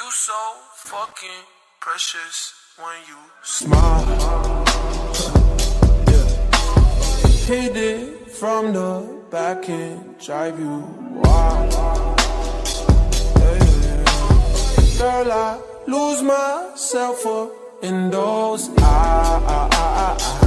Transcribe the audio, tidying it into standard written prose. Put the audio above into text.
You so fucking precious when you smile. Yeah. Hit it from the back and drive you wild. Yeah. Girl, I lose myself up in those eyes.